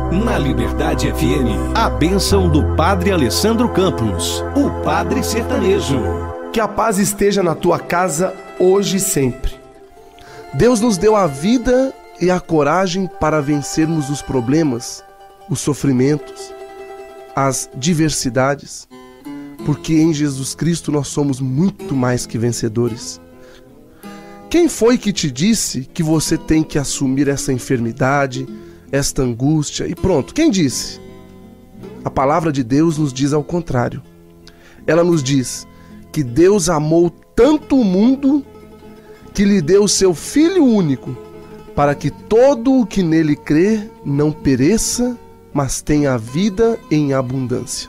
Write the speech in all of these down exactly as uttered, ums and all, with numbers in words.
Na Liberdade F M, a bênção do Padre Alessandro Campos, o Padre Sertanejo. Que a paz esteja na tua casa hoje e sempre. Deus nos deu a vida e a coragem para vencermos os problemas, os sofrimentos, as diversidades, porque em Jesus Cristo nós somos muito mais que vencedores. Quem foi que te disse que você tem que assumir essa enfermidade, esta angústia e pronto? Quem disse? A palavra de Deus nos diz ao contrário. Ela nos diz que Deus amou tanto o mundo que lhe deu o seu Filho único, para que todo o que nele crê não pereça, mas tenha vida em abundância.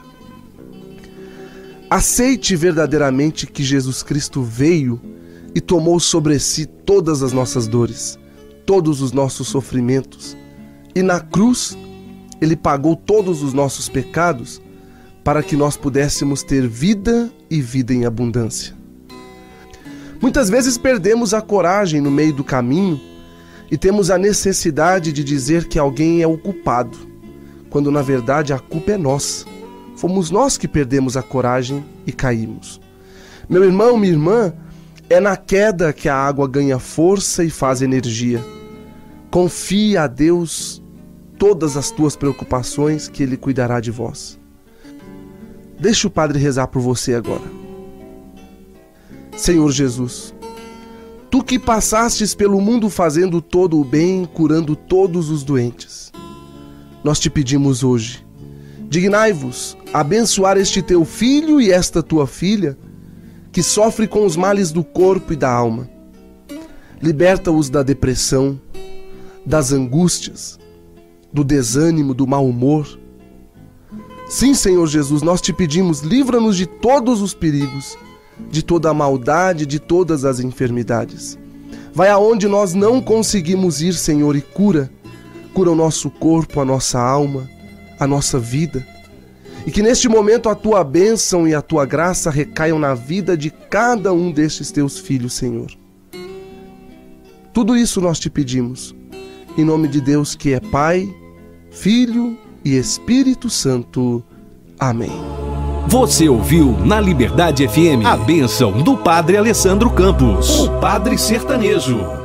Aceite verdadeiramente que Jesus Cristo veio e tomou sobre si todas as nossas dores, todos os nossos sofrimentos, e na cruz Ele pagou todos os nossos pecados para que nós pudéssemos ter vida e vida em abundância. Muitas vezes perdemos a coragem no meio do caminho e temos a necessidade de dizer que alguém é o culpado, quando na verdade a culpa é nossa. Fomos nós que perdemos a coragem e caímos. Meu irmão, minha irmã, é na queda que a água ganha força e faz energia. Confie a Deus todas as tuas preocupações, que Ele cuidará de vós. Deixa o Padre rezar por você agora. Senhor Jesus, Tu que passastes pelo mundo fazendo todo o bem, curando todos os doentes, nós te pedimos hoje, dignai-vos a abençoar este Teu filho e esta Tua filha, que sofre com os males do corpo e da alma. Liberta-os da depressão, das angústias, do desânimo, do mau humor. Sim, Senhor Jesus, nós te pedimos, livra-nos de todos os perigos, de toda a maldade, de todas as enfermidades. Vai aonde nós não conseguimos ir, Senhor, e cura. Cura o nosso corpo, a nossa alma, a nossa vida. E que neste momento a Tua bênção e a Tua graça recaiam na vida de cada um destes Teus filhos, Senhor. Tudo isso nós te pedimos, em nome de Deus que é Pai, Filho e Espírito Santo. Amém. Você ouviu na Liberdade F M a bênção do Padre Alessandro Campos, o Padre Sertanejo.